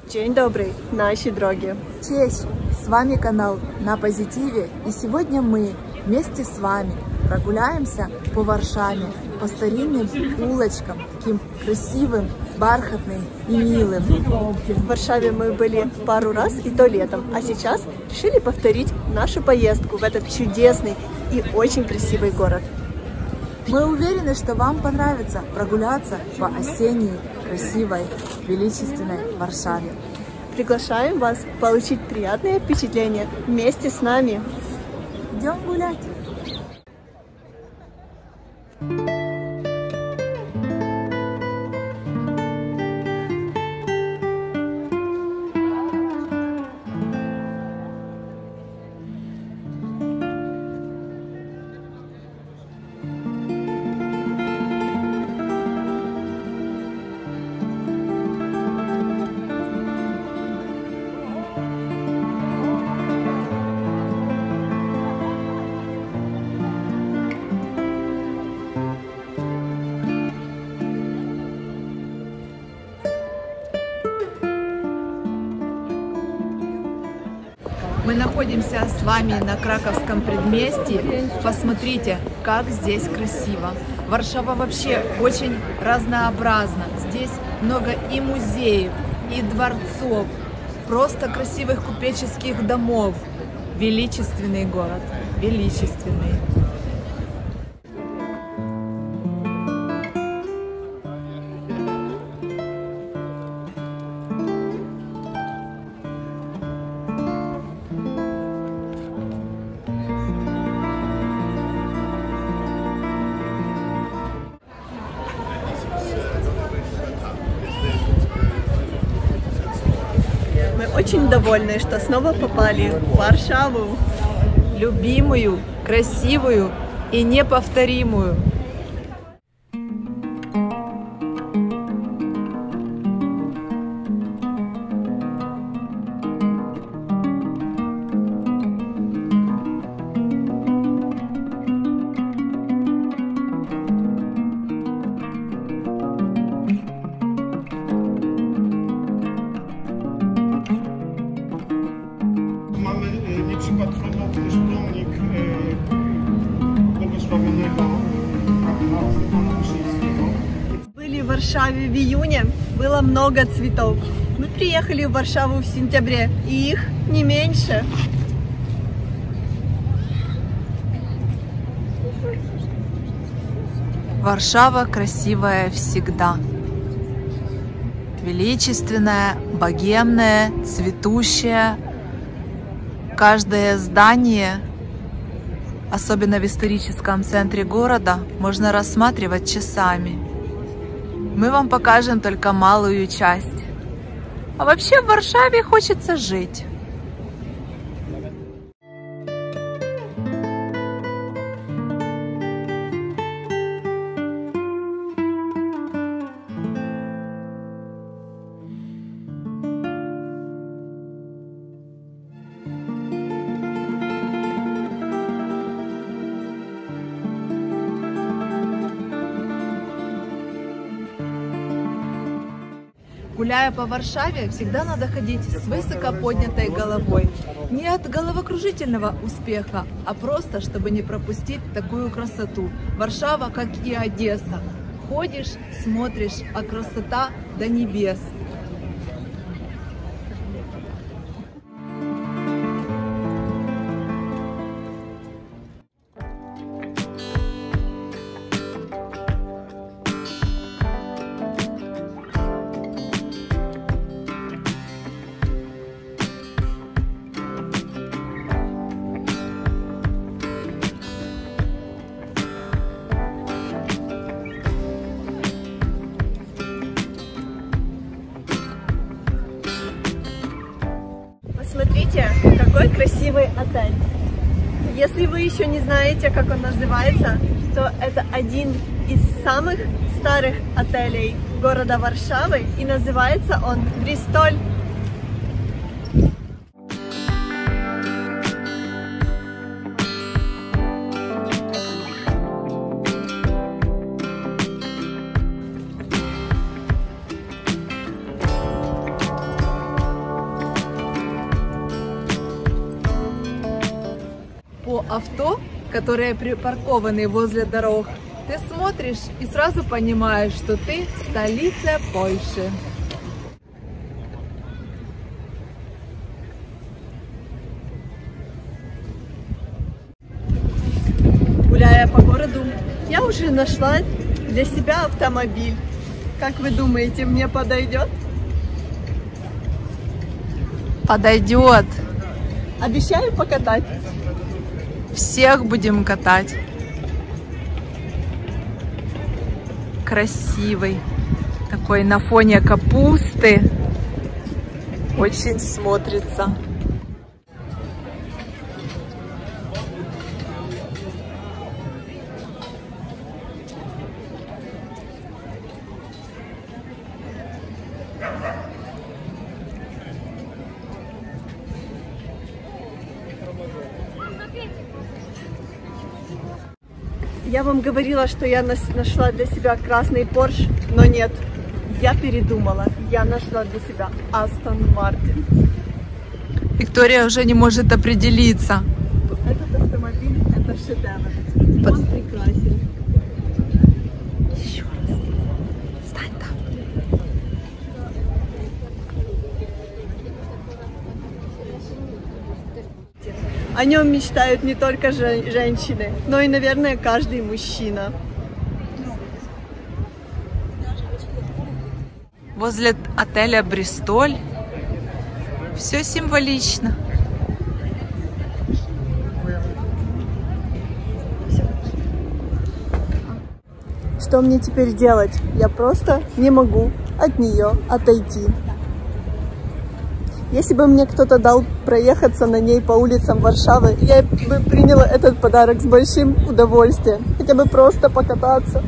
Dzień dobрый, наши дороги. Честь! С вами канал На Позитиве, и сегодня мы вместе с вами прогуляемся по Варшаве, по старинным улочкам, таким красивым, бархатным и милым. В Варшаве мы были пару раз, и то летом, а сейчас решили повторить нашу поездку в этот чудесный и очень красивый город. Мы уверены, что вам понравится прогуляться по осенней, красивой, величественной Варшаве. Приглашаем вас получить приятные впечатления вместе с нами. Идем гулять! Мы находимся с вами на Краковском предместье. Посмотрите, как здесь красиво. Варшава вообще очень разнообразна. Здесь много и музеев, и дворцов, просто красивых купеческих домов. Величественный город, величественный. Мы очень довольны, что снова попали в Варшаву. Любимую, красивую и неповторимую. Mamy nieprzypadkowo też pomnik błogosławionego kardynała Stefana Wyszyńskiego. Были в Варшаве в июне, было много цветов. Мы приехали в Варшаву в сентябре, и их не меньше. Варшава красивая всегда. Величественная, богемная, цветущая. Каждое здание, особенно в историческом центре города, можно рассматривать часами. Мы вам покажем только малую часть. А вообще в Варшаве хочется жить. Гуляя по Варшаве, всегда надо ходить с высоко поднятой головой. Не от головокружительного успеха, а просто, чтобы не пропустить такую красоту. Варшава, как и Одесса. Ходишь, смотришь, а красота до небес. Смотрите, какой красивый отель. Если вы еще не знаете, как он называется, то это один из самых старых отелей города Варшавы, и называется он Бристоль. авто, которые припаркованы возле дорог, ты смотришь и сразу понимаешь, что ты в столице Польши. Гуляя по городу, я уже нашла для себя автомобиль. Как вы думаете, мне подойдет? Подойдет. Обещаю покатать. Всех будем катать. Красивый. Такой на фоне капусты. Очень смотрится. Я вам говорила, что я нашла для себя красный Porsche, но нет, я передумала. Я нашла для себя Aston Martin. Виктория уже не может определиться. Этот автомобиль — это шедевр. Он прекрасен. Еще раз. Стань там. О нем мечтают не только женщины, но и, наверное, каждый мужчина. Возле отеля Бристоль все символично. Что мне теперь делать? Я просто не могу от нее отойти. Если бы мне кто-то дал проехаться на ней по улицам Варшавы, я бы приняла этот подарок с большим удовольствием. Хотя бы просто покататься.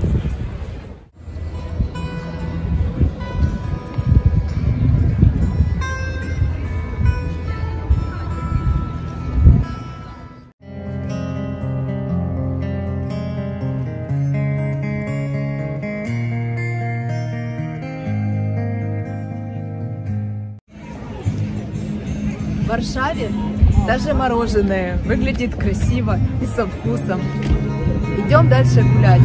В Варшаве даже мороженое выглядит красиво и со вкусом. Идем дальше гулять.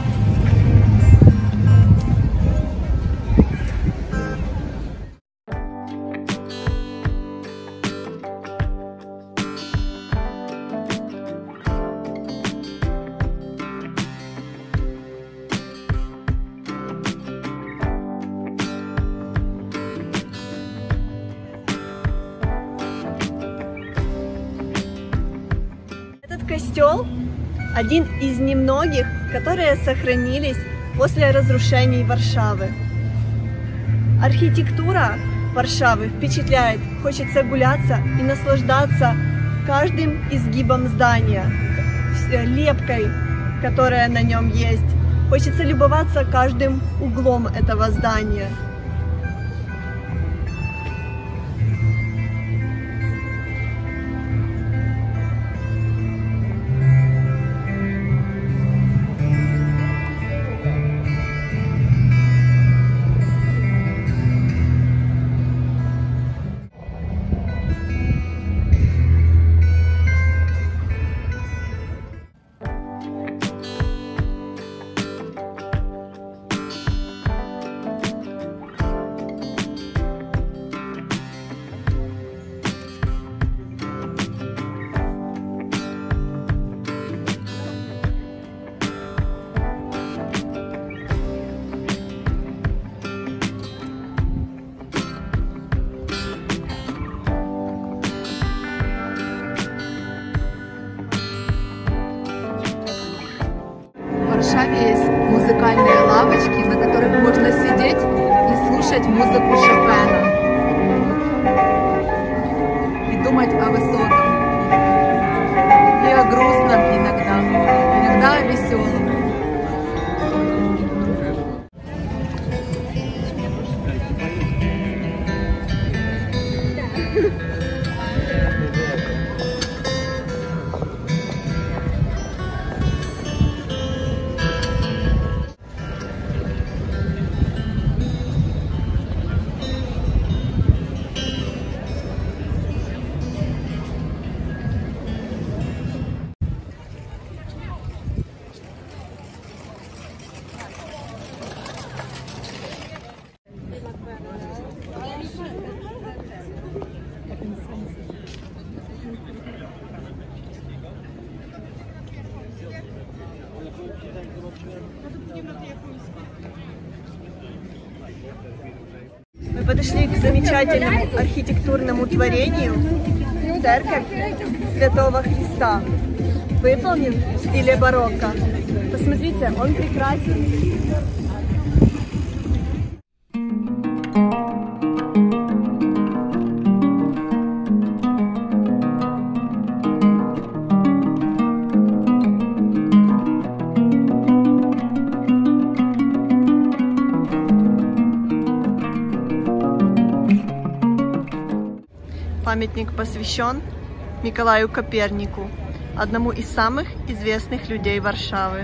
Костел – один из немногих, которые сохранились после разрушений Варшавы. Архитектура Варшавы впечатляет, хочется гуляться и наслаждаться каждым изгибом здания, лепкой, которая на нем есть. Хочется любоваться каждым углом этого здания. подошли к замечательному архитектурному творению церковь Святого Христа. Выполнен в стиле барокко. Посмотрите, он прекрасен. Памятник посвящен Миколаю Копернику, одному из самых известных людей Варшавы.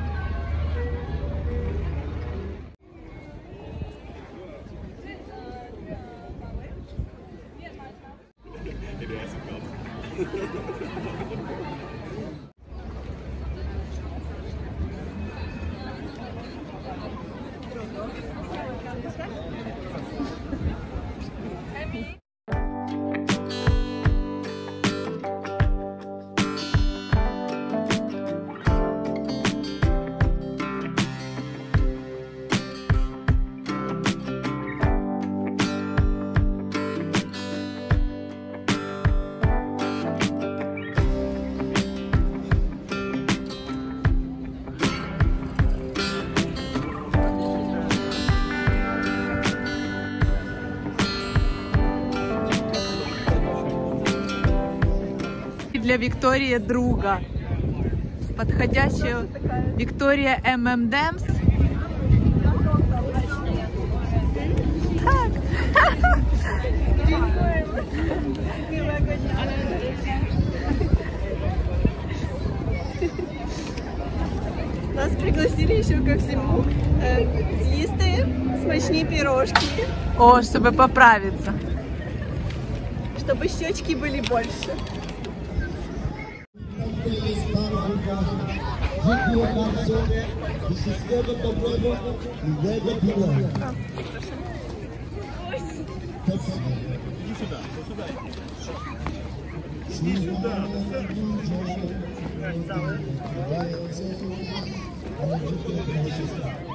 Для Виктории друга. Подходящую Виктория ММДМС. Так. Нас пригласили еще ко всему съесть смачные пирожки. О, чтобы поправиться. Чтобы щечки были больше. Dziękuję bardzo i wszystkiego dobrego i miłego piłania. Idź sюда.